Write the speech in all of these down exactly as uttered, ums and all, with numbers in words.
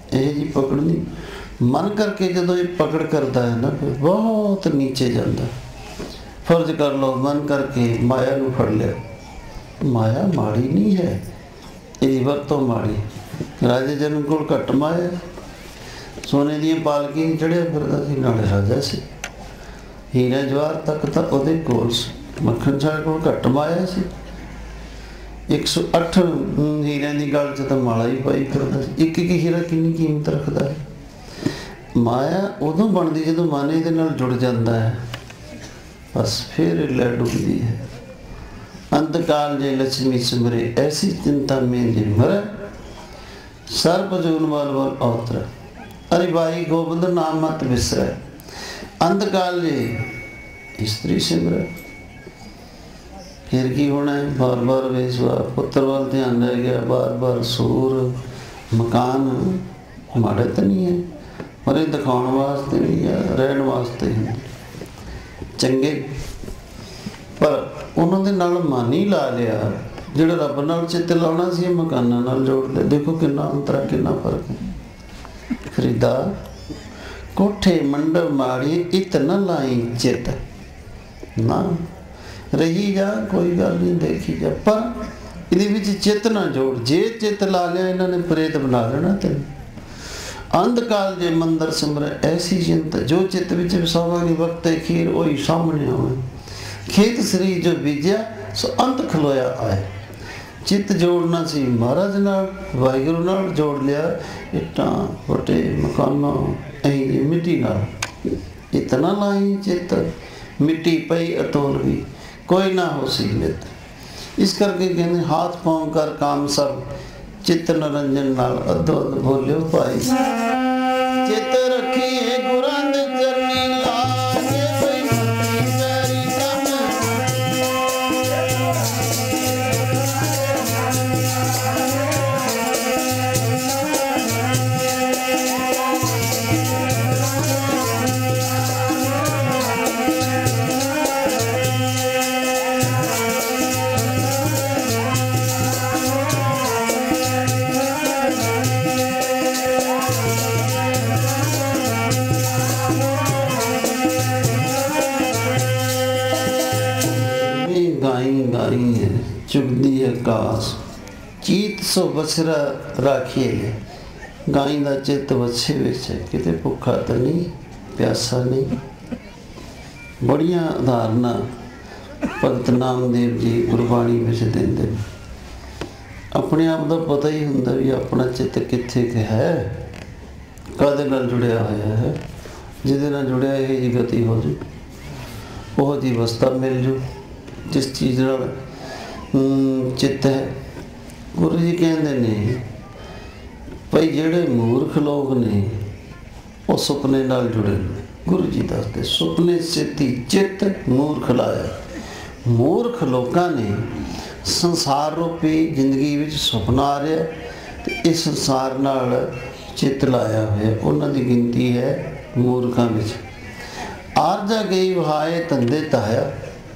ਇਹ जी पकड़ नहीं मन करके जो ये पकड़ करता है ना फिर बहुत नीचे जाता। फर्ज कर लो मन करके माया नूं फड़ लिया, माया माड़ी नहीं है, ये वरतों माड़ी। राजे जनक कोल घट माया, सोने दी पालकी चढ़िया फिरदा सी, नाले राजा से हीरा जवाहर तक तो उहदे कोल सी, मक्खन शाह कोल घट माया सी। एक सौ अठ हीरिਆਂ ਦੀ गल च तो माला ही पाई फिरदा सी। एक एक हीरा कितनी कीमत रखता है। माया उदों बनती जो मन ये नाल जुड़ जाता है, बस फिर लै डुबदी है। अंतकाल जे लक्ष्मी सिमरे ऐसी चिंता में जे मरे, सर्प जून वाल वाल अवतर, अरे भाई गोबिंद नाम मत बिसरै। अंतकाल जे स्त्री सिमरे, फिर की होना है, बार बार वेसवा पुत्र वाल ध्यान रह गया, बार बार सूर मकान माड़े तो नहीं है, पर ये दिखाने वास्ते नहीं है, रहने वास्ते हैं चंगे। पर उन्होंने नाल मन ही ला लिया, जो रब नाल चित्त लाना सी मकाना नाल जोड़ लिया। देखो कितना अंतर, कितना फर्क है। फरीदा कोठे मंडप माड़ी इतना लाई चित ना रही जा, कोई गल नहीं, देखी जा, पर ये चित ना जोड़। जे चित ला लिया इन्होंने प्रेत बना लेना तेन। अंधकाल जे मंदिर सिमर ऐसी चिंता, जो चित विच विसावांगे वक्त खीर वही सामने आवे। खेत श्री जो बीजा सो अंत खलोया आए। चित जोड़ना सी महाराज नाल, वाहिगुरू नाल जोड़ लिया, इट्टां वटे मकाना ऐ मिट्टी नाल इतना लाई चित, मिट्टी पई अतोल भी कोई ना हो सीमित। इस करके कहते हाथ पाँव कर काम सब, चित्त नरंजन नाल अधो अध बोलियो भाई। चित रखिए गुरंद चरनी लागे, पैरी कम चुगदी है कास, चीत सो बछरा राखिए। गाय का चित बछे विच है, किते भुखा तो नहीं प्यासा नहीं। बड़िया उदाहरणा भगत नामदेव जी गुरबाणी में देंदे। अपने आप का पता ही हुंदा भी अपना चित कित्थे है, कादे नाल जुड़िया होया है। जिहदे नाल जुड़िया ये जी गति हो जू, वो जी अवस्था मिल जू, जिस चीज़ नाल चित्त है। गुरु जी कहते ने भाई जेड़े मूर्ख लोग ने वो सुपने नाल जुड़े। गुरु जी दसते सुपने सिद्धि चित्त मूर्ख लाया। मूर्ख लोगों ने संसार रूपी जिंदगी विच सुपना आ रहा, तो इस संसार नाल चित्त लाया हुआ, उन्हां दी गिनती है मूर्खां विच। आरजा गई वहाए धंधे ताया,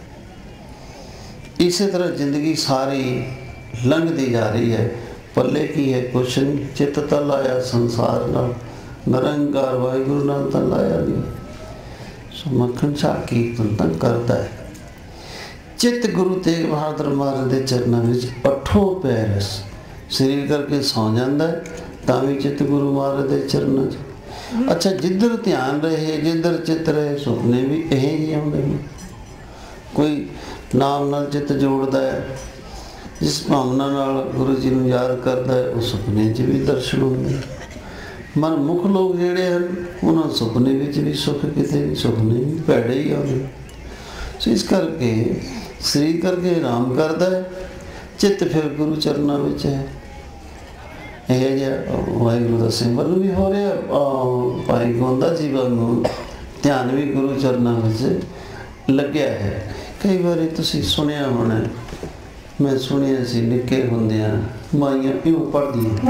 इसी तरह जिंदगी सारी लंघती जा रही है। पल्ले की है कुछ नहीं, चित तो लाया संसार नाल, निरंकार वाहिगुरू नाल तो लाया नहीं। सो मक्खन शाह कीर्तन तो करता है। चित गुरु तेग बहादुर महाराज के चरणों में अठों पैर शरीर करके सौ जाता है, तो भी चित गुरु महाराज के चरणों च। अच्छा जिधर ध्यान रहे, जिधर चित रहे, सुपने भी यही जी आते हैं। कोई नाम नाल चित जोड़ता है, जिस भावना नाल गुरु जी नूं याद करता है, उस सुपने च भी दर्शन होंगे। मन मुख लोग जिहड़े हैं उन्होंने सुपने विच भी सुख किते नहीं, सुपने भी भैड़े ही आते। सो इस करके शरीर करके आराम करता है, चित्त फिर गुरु चरणों में है। यह जिहा वाहिगुरू का सिमरन भी हो रहा, भाई गोंदा जी वांगू ध्यान भी गुरु चरणों में लग्या है। कई बार तुसीं सुनिया होना, मैं सुनिया सी निक्के हुंदियां माइयां प्यों पढ़दियां,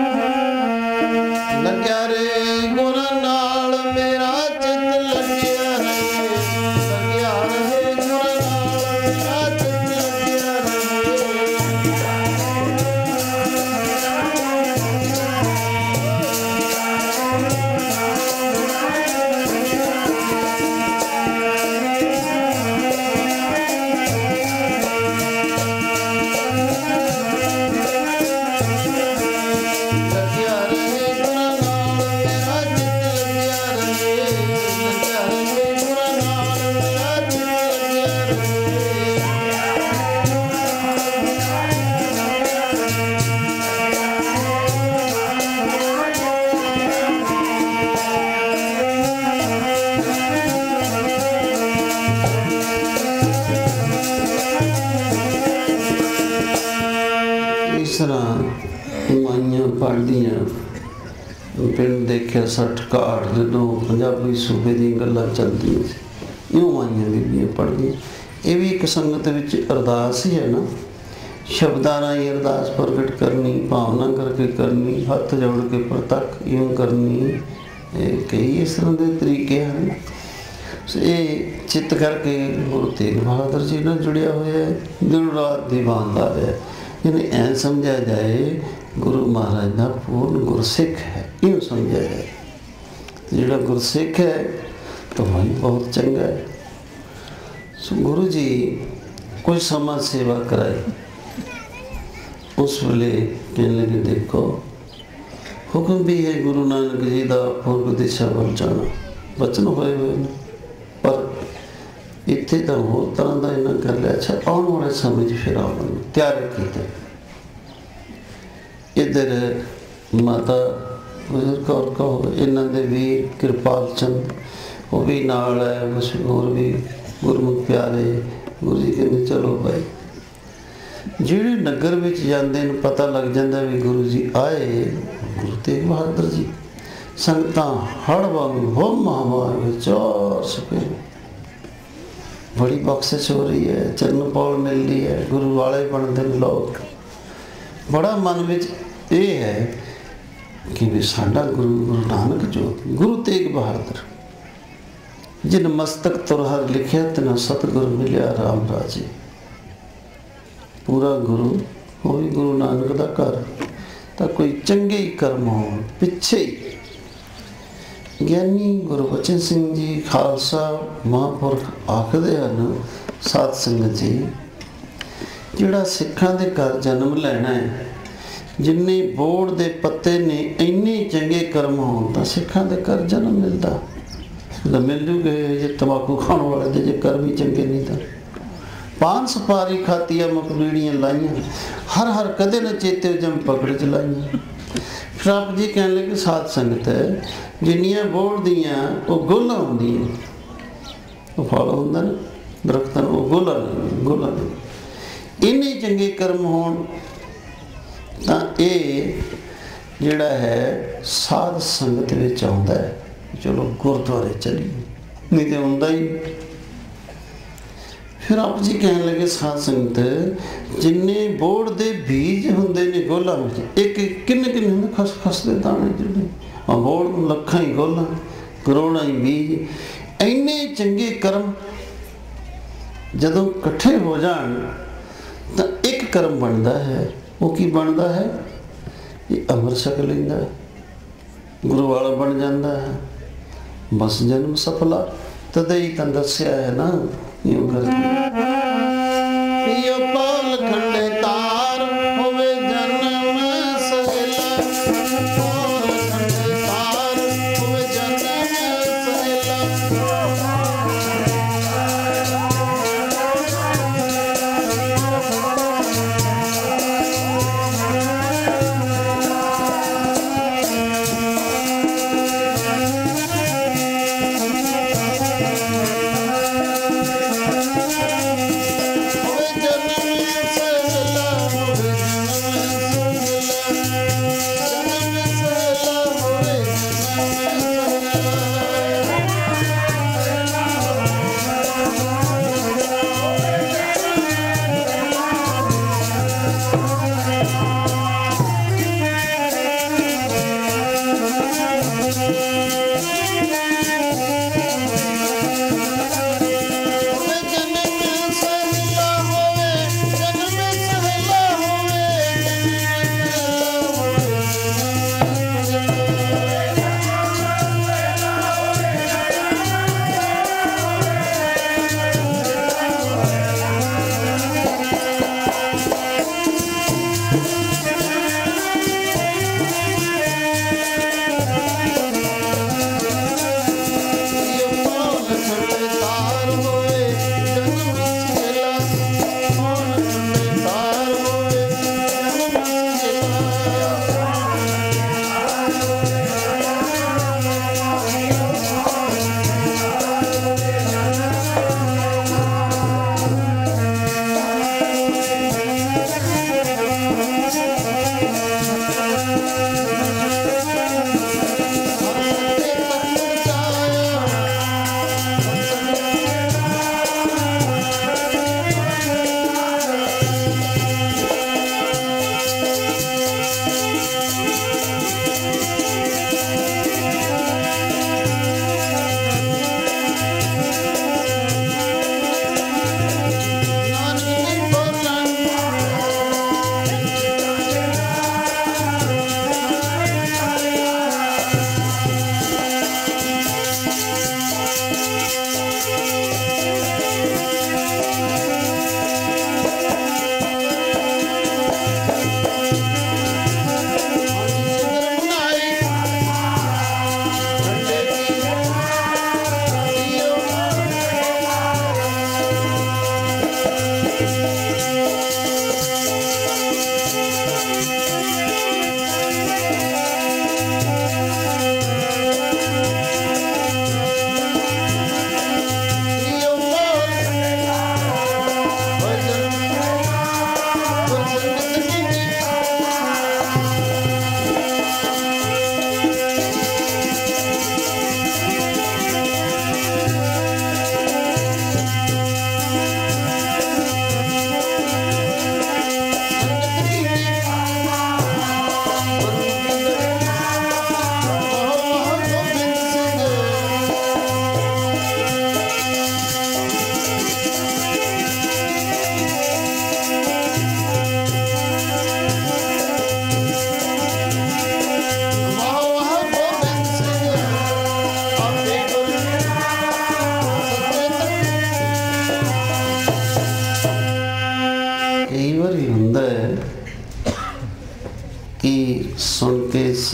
लग्या रे गुर नाल मेरा चित लग्या है, लग्या रे गुर नाल मेरा चित लग्या है। ਬੀਬੀਆਂ ਪਿੰਡ ਦੇਖਿਆ ਸੱਠ ਘਾਟ ਜਦੋਂ ਪੰਜਾਬੀ ਸੂਬੇ ਦੀਆਂ ਗੱਲਾਂ ਚੱਲਦੀਆਂ ਸੀ, ਇਉਂ ਆਈਆਂ ਬੀਬੀਆਂ ਪੜ੍ਹਦੀਆਂ। ਇਹ ਵੀ ਇੱਕ ਸੰਗਤ ਵਿੱਚ ਅਰਦਾਸ ਹੀ ਹੈ ਨਾ, ਸ਼ਬਦਾਂ ਰਾਹੀਂ ਅਰਦਾਸ ਪ੍ਰਗਟ ਕਰਨੀ, ਭਾਵਨਾ ਕਰਕੇ ਕਰਨੀ, ਹੱਥ ਜੋੜ ਕੇ ਪ੍ਰਤੱਖ ਇਉਂ ਕਰਨੀ। ਇਹ ਕਈ ਇਸ ਤਰ੍ਹਾਂ ਦੇ ਤਰੀਕੇ ਹਨ। ਇਹ ਚਿੱਤ ਕਰਕੇ ਗੁਰੂ ਤੇਗ ਬਹਾਦਰ ਜੀ ਨਾਲ ਜੁੜਿਆ ਹੋਇਆ ਹੈ, ਦਿਨ ਰਾਤ ਦੀਵਾਨਦਾਰ ਹੈ। ਜਿਹਨੇ ਐਂ ਸਮਝਿਆ ਜਾਏ ਗੁਰੂ ਮਹਾਰਾਜ ਦਾ ਪੂਰਨ ਗੁਰਸਿੱਖ ਹੈ, ਇਉਂ ਸਮਝਿਆ ਜਾਏ। ਜਿਹੜਾ ਗੁਰਸਿੱਖ ਹੈ ਤਾਂ ਵਹੀ ਬਹੁਤ ਚੰਗਾ ਹੈ। ਸੋ ਗੁਰੂ ਜੀ ਕੁਝ ਸਮਾਂ ਸੇਵਾ ਕਰਾਈ। ਉਸ ਵੇਲੇ ਕਹਿਣ ਲੱਗੇ ਦੇਖੋ ਹੁਕਮ ਵੀ ਹੈ ਗੁਰੂ ਨਾਨਕ ਜੀ ਦਾ ਪੂਰਬ ਦਿਸ਼ਾ ਵੱਲ ਜਾਣਾ, ਬਚਨ ਹੋਏ ਹੋਏ ਨੇ, ਪਰ ਇੱਥੇ ਤਾਂ ਹੋਰ ਤਰ੍ਹਾਂ ਦਾ ਇਹਨਾਂ ਕਰ ਲਿਆ। ਅੱਛਾ ਆਉਣ ਵਾਲੇ ਸਮੇਂ 'ਚ ਫਿਰ ਆਉਣ ਤਿਆਰ ਕੀਤੇ। ਇੱਧਰ ਮਾਤਾ ਗੁਜਰ ਕੌਰ ਕਹੋ, ਇਹਨਾਂ ਦੇ ਵੀਰ ਕਿਰਪਾਲ ਚੰਦ ਉਹ ਵੀ ਨਾਲ ਹੈ, ਮਸ਼ਹੂਰ ਵੀ ਗੁਰਮੁਖ ਪਿਆਰੇ। ਗੁਰੂ ਜੀ ਕਹਿੰਦੇ ਚਲੋ ਭਾਈ, ਜਿਹੜੇ ਨਗਰ ਵਿੱਚ ਜਾਂਦੇ ਨੇ ਪਤਾ ਲੱਗ ਜਾਂਦਾ ਵੀ ਗੁਰੂ ਜੀ ਆਏ, ਗੁਰੂ ਤੇਗ ਬਹਾਦਰ ਜੀ। ਸੰਗਤਾਂ ਹੜ ਵਾਂਗ ਹੋਮ ਹਵਾ ਚਾਰ ਸਪੇ, ਬੜੀ ਬਖਸ਼ਿਸ਼ ਹੋ ਰਹੀ ਹੈ, ਚਰਨ ਪੌਲ ਮਿਲ ਰਹੀ ਹੈ, ਗੁਰੂ ਵਾਲੇ ਬਣਦੇ ਨੇ ਲੋਕ। ਬੜਾ ਮਨ ਵਿੱਚ ਇਹ ਹੈ ਕਿ ਵੀ ਸਾਡਾ ਗੁਰੂ ਗੁਰੂ ਨਾਨਕ ਜੋ ਗੁਰੂ ਤੇਗ ਬਹਾਦਰ ਜਿਨ ਮਸਤਕ ਤੁਰਹਰ ਲਿਖਿਆ ਤੈਨੂੰ ਸਤਿਗੁਰ ਮਿਲਿਆ ਰਾਮ ਰਾਜੇ। ਪੂਰਾ ਗੁਰੂ ਹੋਈ ਗੁਰੂ ਨਾਨਕ ਦਾ ਘਰ, ਤਾਂ ਕੋਈ ਚੰਗੇ ਹੀ ਕਰਮ ਹੋਣ। ਪਿੱਛੇ ਹੀ ਗਿਆਨੀ ਗੁਰਬਚਨ ਸਿੰਘ ਜੀ ਖਾਲਸਾ ਮਹਾਂਪੁਰਖ ਆਖਦੇ ਹਨ, ਸਾਧ ਸੰਗਤ ਜੀ, ਜਿਹੜਾ ਸਿੱਖਾਂ ਦੇ ਘਰ ਜਨਮ ਲੈਣਾ ਹੈ, ਜਿੰਨੇ ਬੋੜ ਦੇ ਪੱਤੇ ਨੇ ਇੰਨੇ ਚੰਗੇ ਕਰਮ ਹੋਣ ਤਾਂ ਸਿੱਖਾਂ ਦੇ ਘਰ ਜਨਮ ਮਿਲਦਾ। ਮਿਲ ਜੂਗੇ ਜੇ ਤੰਬਾਕੂ ਖਾਣ ਵਾਲੇ ਦੇ ਜੇ ਕਰਮ ਹੀ ਚੰਗੇ ਨਹੀਂ ਤਾਂ। ਪਾਨ ਸੁਪਾਰੀ ਖਾਤੀਆਂ ਮਕਬੀੜੀਆਂ ਲਾਈਆਂ, ਹਰ ਹਰ ਕਦੇ ਨਾ ਚੇਤੇ ਜਮ ਪਕੜ ਚ ਲਾਈਆਂ। ਫਿਰ ਆਪ ਜੀ ਕਹਿਣ ਲੱਗੇ ਸਾਧ ਸੰਗਤ ਹੈ, ਜਿੰਨੀਆਂ ਬੋੜ ਦੀਆਂ ਉਹ ਗੋਲਾਂ ਹੁੰਦੀਆਂ, ਉਹ ਫਲ ਹੁੰਦਾ ਨਾ ਦਰਖਤਾਂ ਨੂੰ, ਉਹ ਗੋਲਾਂ ਗੋਲਾਂ ਇੰਨੇ ਚੰਗੇ ਕਰਮ ਹੋਣ ਤਾਂ ਇਹ ਜਿਹੜਾ ਹੈ ਸਾਧ ਸੰਗਤ ਵਿੱਚ ਆਉਂਦਾ ਹੈ। ਚਲੋ ਗੁਰਦੁਆਰੇ ਚਲੀਏ, ਨਹੀਂ ਤੇ ਹੁੰਦਾ ਹੀ। ਫਿਰ ਆਪ ਜੀ ਕਹਿਣ ਲੱਗੇ ਸਾਧ ਸੰਗਤ, ਜਿੰਨੇ ਬੋੜ ਦੇ ਬੀਜ ਹੁੰਦੇ ਨੇ ਗੋਲਾਂ ਵਿੱਚ, ਇੱਕ ਕਿੰਨੇ ਕਿੰਨੇ ਹੁੰਦੇ ਖਸ ਖਸ ਦੇ ਦਾਣੇ, ਜਿਹੜੇ ਆ ਬੋੜ ਨੂੰ ਲੱਖਾਂ ਹੀ ਗੋਲਾਂ, ਕਰੋੜਾਂ ਹੀ ਬੀਜ। ਇੰਨੇ ਚੰਗੇ ਕਰਮ ਜਦੋਂ ਇਕੱਠੇ ਹੋ ਜਾਣ ਤਾਂ ਇੱਕ ਕਰਮ ਬਣਦਾ ਹੈ। ਉਹ ਕੀ ਬਣਦਾ ਹੈ? ਇਹ ਅੰਮ੍ਰਿਤ ਛਕ ਲੈਂਦਾ ਹੈ, ਗੁਰੂ ਵਾਲਾ ਬਣ ਜਾਂਦਾ ਹੈ, ਬਸ ਜਨਮ ਸਫਲਾ। ਤਦੇ ਹੀ ਤਾਂ ਦੱਸਿਆ ਹੈ ਨਾ, ਇਉਂ ਕਰਕੇ ਪਿਓ ਪਾਲ ਖੰਡੇ ਤਾਰ ਹੋਵੇ ਜਨਮ ਸਹਿਲਾ, ਪਾਲ ਖੰਡੇ ਤਾਰ ਹੋਵੇ ਜਨਮ ਸਹਿਲਾ।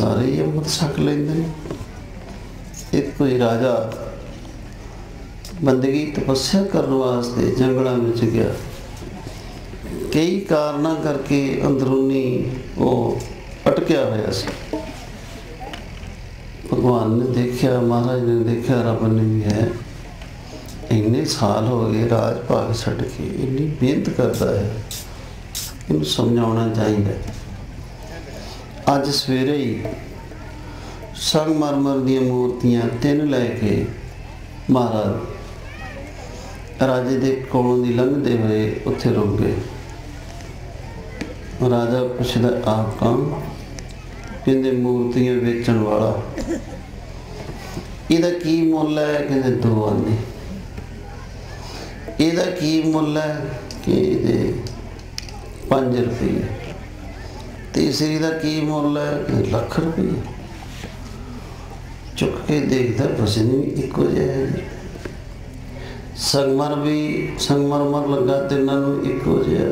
सारे ही अमृत छक लेंदे ने। एक कोई राजा बंदगी तपस्या करने वास्ते जंगलों में गया, कई कारणों करके अंदरूनी वो अटकिया होया सी। भगवान ने देखा, महाराज ने देखा, रब ने भी है, इन्ने साल हो गए राज भाग छड़ के इन्नी मेहनत करता है, इन्हें समझाना चाहिए। अज सवेरे ही संगमरमर दी मूर्तियां तीन लैके महाराज राजे दे कोलों दी लंघदे हुए उत्थे रुक गए। राजा पुछदा आप कौन? कहंदे मूर्तियां बेचण वाला। इहदा की मुल है? कहंदे दो आने। इहदा की मुल है? कि पाँच रुपये। तीसरी का की मुल है? लख रुपये। चुक के देखता वजन भी इको जिहा है, संगमर भी संगमरमर लगा तिन्हां नूं इको जिहा,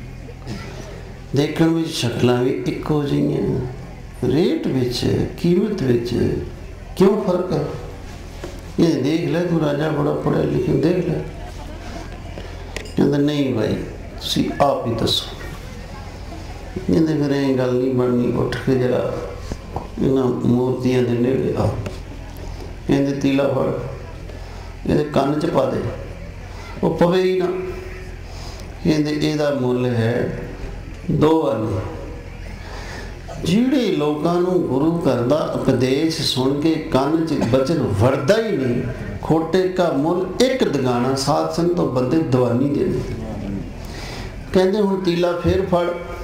देखण विच शक्लां भी इको जिहियां, रेट विच कीमत विच क्यों फर्क है? ये देख ले, तू राजा बड़ा पढ़िया लिखिया, देख ले। कहंदा नहीं भाई तुसीं आप ही दसो। कहंदे फिर ये गल नहीं बननी, उठ के जरा इन्हां मूर्तियां दे नेड़े आ। कहंदे तीला फड़, इहदे कन्न च पा दे, वो पवे ही ना। कहंदे इहदा मुल है दो आने। जिहड़े लोकां नूं गुरु घर दा उपदेश सुन के कन्न च बचन वड़दा ही नहीं, खोटे का मुल एक दगाना, साध संग तो बंदे दवानी दे दे। कहंदे हुण तीला फिर फड़,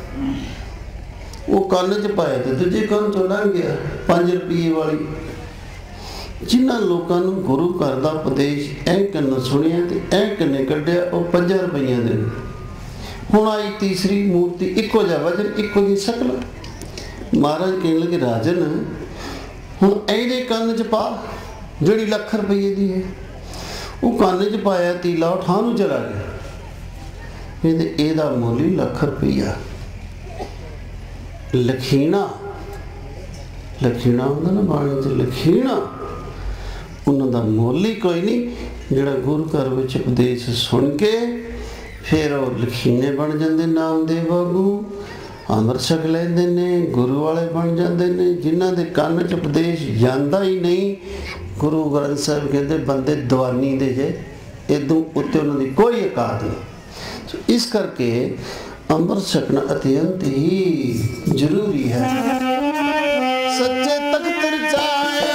वो कन्न च पाया तो दूजे कन्न चों लंघ गया पाँच रुपये वाली। जिन्हां लोकां नूं गुरु घर दा उपदेश ऐ कन्नों सुनिया ते ऐ कन्ने कढ़िया, वो पंजा रुपइयां दे। हुण आई तीसरी मूर्ति, इक्को जिहा वजन, इक्को जी शकल। महाराज कहण लगे राजन हुण इहदे कन्न च पा जिहड़ी लख रुपये दी है। वो कन्न च पाया तीला, वो ठां नूं चला गया। कहंदे इहदा मुल ही लख रुपया। लखीना लखीना हुंदा ना बाणी च, लखीना उन्हां दा मुल ही कोई नहीं। जिहड़ा गुरु घर विच उपदेश सुन के फिर वो लखीने बन जाते, नामदेव वागू अमृत छक लैंदे ने, गुरु वाले बन जाते हैं। जिन्हां दे कन्न च उपदेश जांदा ही नहीं, गुरु ग्रंथ साहिब कहते बंदे दवानी दे जे, इदों उत्ते उन्हां दी कोई औकात नहीं। इस करके अमृत छकना अत्यंत ही जरूरी है। सच्चे तख्त रचाया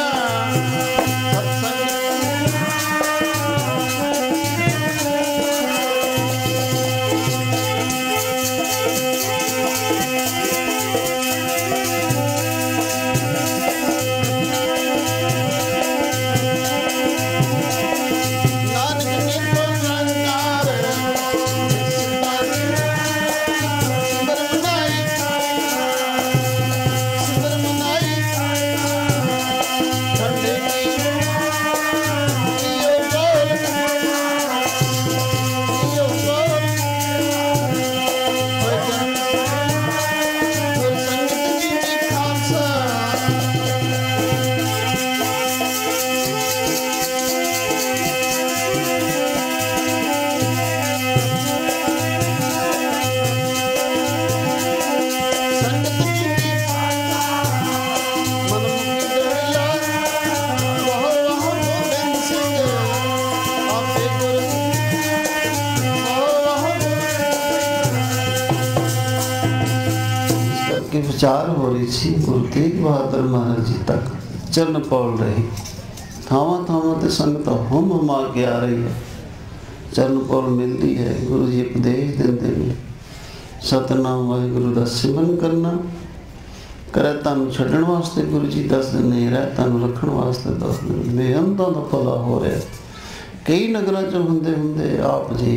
विचार हो रही थी। गुरु तेग बहादुर महाराज जी तक चरण पौल रही, थावां थावां ते संगत हुम हुमा के आ रही है। चरण पौल मिलती है, गुरु जी उपदेश देंदे ने, सतनाम वाहिगुरु दा सिमरन करना, करे तन छड्डण वास्ते गुरु जी दस दिंदे, रह तन रखण वास्ते दस दिंदे। बेअंतां दा भला हो रहा। कई नगरां च हुंदे हुंदे आप जी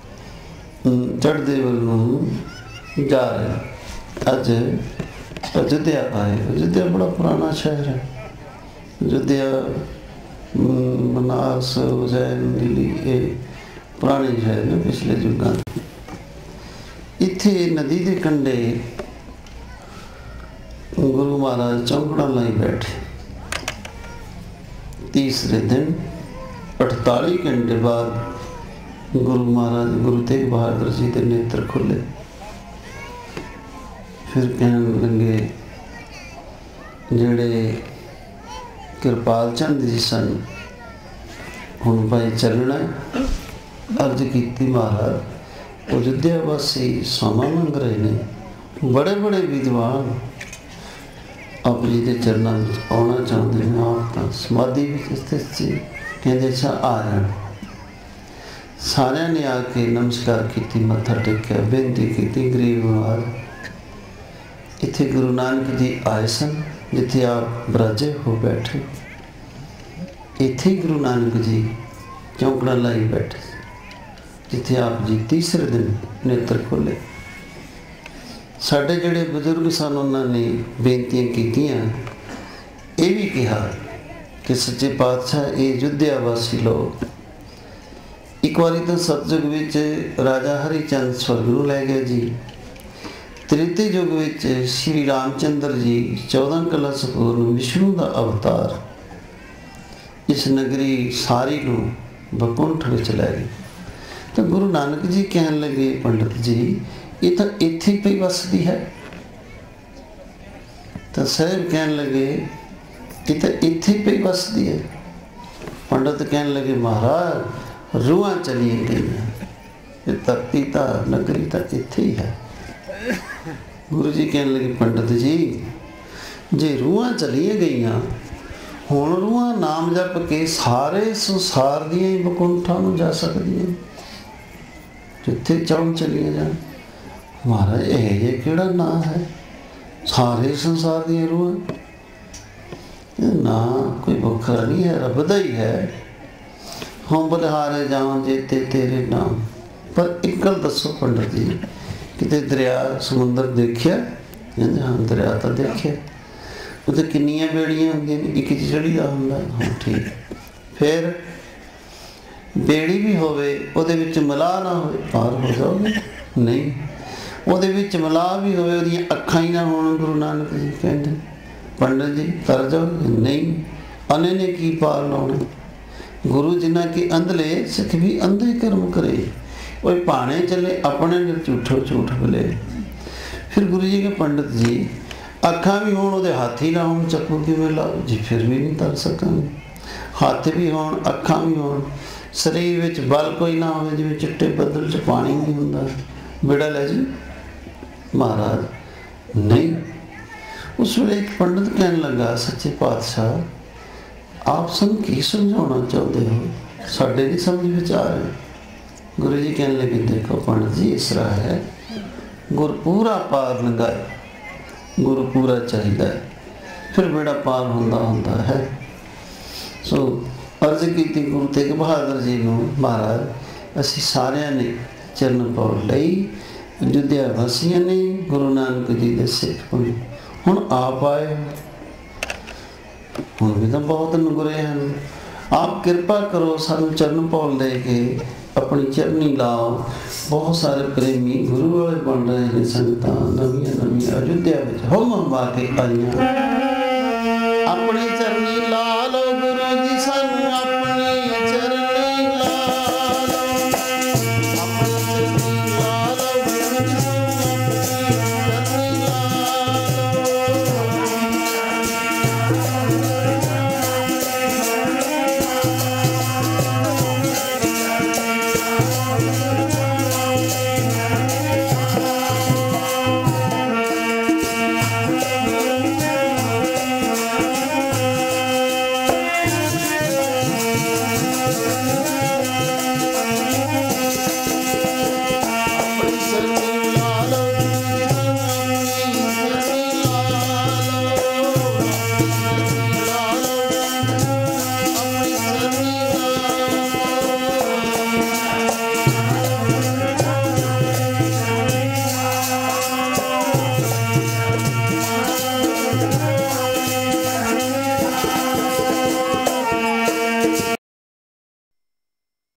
चढ़दे वल नूं जा रहे। अज अयोध्या आए। अयोध्या बड़ा पुराना शहर है। अयोध्या बनारस उज्जैन दिल्ली ये पुराने शहर ने पिछले युगों। इत्थे नदी के कंढे गुरु महाराज चौंकड़ा लाई बैठे। तीसरे दिन अड़तालीस घंटे बाद गुरु महाराज गुरु तेग बहादुर जी के नेत्र खुले। फिर कहने लगे, जेड़े कृपाल चंद जी सन, हुण भाई चलना। अर्ज की महाराज अयोध्या वासी समा मंग रहे ने, बड़े बड़े विद्वान आप जी के चरणों में आना चाहते हैं। आप तो समाधि स्थित सी, कहते अच्छा आ जान। सारिया ने आके नमस्कार की, मत्था टेकिया, बेनती की, गरीब नवाज इत्थे गुरु नानक जी आए सन, जिथे आप बराजे हो बैठे, इत्थे गुरु नानक जी चौंकड़ा लाई बैठे, जिथे आप जी तीसरे दिन नेत्र खोले। साढ़े जोड़े बजुर्ग सन, उन्होंने बेनतियां कीतियां, ये भी कहा कि सच्चे पातशाह ये अयोध्या वासी लोग एक बारी तो सतयुग विच राजा हरिचंद स्वर्ग नूं लै गया जी। त्रेते युग विच श्री रामचंद्र जी चौदह कलश पूर्ण विष्णु का अवतार इस नगरी सारी नूं बकुंठ विच लै गए। तो गुरु नानक जी कहन लगे, पंडित जी ये तो इत्थे पे वसदी है। तो साहब कहन लगे, ये तो इत्थे पे वसदी है। पंडित कहन लगे, महाराज रूहां चली गई, धरती तो नगरी तो इत्थे ही है। गुरु जी कहन लगे, पंडित जी जे रूहां चलिए गई, हुण रूहां नाम जप के सारे संसार दियां ही बकुंठां नूं जा सकदियां, जिथे चाहूं चलिए जान। महाराज यह जे किहड़ा नाम है, सारे संसार दी रूह ना, कोई बखरा नहीं है, रब दा ही है। हम बलिहारे जावां जेते तेरे नाम। पर एक गल दसो पंडित जी, किते दरिया समुंदर देखिया? कहंदे हाँ दरिया तो देखिया। उत्ते किन्नियां बेड़ियां होंदियां ने, एक च चढ़ी दा हुंदा। हाँ ठीक। फिर बेड़ी भी होवे, उहदे विच मलाह ना होवे, पार हो जाओगे? नहीं। ਉਹਦੇ ਵਿੱਚ ਮਲਾਹ ਵੀ ਹੋਵੇ, ਉਹਦੀਆਂ ਅੱਖਾਂ ਹੀ ਨਾ ਹੋਣ। ਗੁਰੂ ਨਾਨਕ ਜੀ ਕਹਿੰਦੇ, ਪੰਡਤ ਜੀ ਕਰ ਜਾਓ। ਨਹੀਂ, ਅਨੇ ਨੇ ਕੀ ਪਾਰ ਲਾਉਣਾ। ਗੁਰੂ ਜਿਨ੍ਹਾਂ ਕੀ ਅੰਧਲੇ ਸਿੱਖ ਵੀ ਅੰਧੇ ਕਰਮ ਕਰੇ, ਉਹ ਭਾਣੇ ਚਲੇ ਆਪਣੇ ਨੇ ਝੂਠੋ ਝੂਠ ਬਲੇ। ਫਿਰ ਗੁਰੂ ਜੀ ਕੇ ਪੰਡਤ ਜੀ ਅੱਖਾਂ ਵੀ ਹੋਣ, ਉਹਦੇ ਹੱਥ ਹੀ ਨਾ ਹੋਣ, ਚੱਕੂ ਕਿਵੇਂ ਲਾਓ ਜੀ? ਫਿਰ ਵੀ ਨਹੀਂ ਤਰ ਸਕਾਂਗੇ। ਹੱਥ ਵੀ ਹੋਣ, ਅੱਖਾਂ ਵੀ ਹੋਣ, ਸਰੀਰ ਵਿੱਚ ਬਲ ਕੋਈ ਨਾ ਹੋਵੇ, ਜਿਵੇਂ ਚਿੱਟੇ ਬੱਦਲ 'ਚ ਪਾਣੀ ਨਹੀਂ ਹੁੰਦਾ, बेड़ा लै जी। महाराज नहीं। उस वे एक पंडित कहन लगा, सच्चे पातशाह आप सन की समझाना चाहते हो, साढ़े नहीं समझ में आ रहे। गुरु जी कहने लगे, देखो पंडित जी इस तरह है, गुरु पूरा पार लगाए, गुरु पूरा चाहिए, फिर बेड़ा पार होंदा होंदा है। सो अर्ज की गुरु तेग बहादुर जी को, महाराज असी सारिया ने चरण पौड़ लई, अयोध्या वासियों ने गुरु नानक जी के सिख बने। हुण आप आए, हुण भी तो बहुत नुगरे हैं, आप कृपा करो सानू चरण पौड़ दे के अपनी चरनी लाओ। बहुत सारे प्रेमी गुरु वाले बन रहे हैं, संगतां नवीं नवीं अयोध्या में हुम हुमा के आईयां।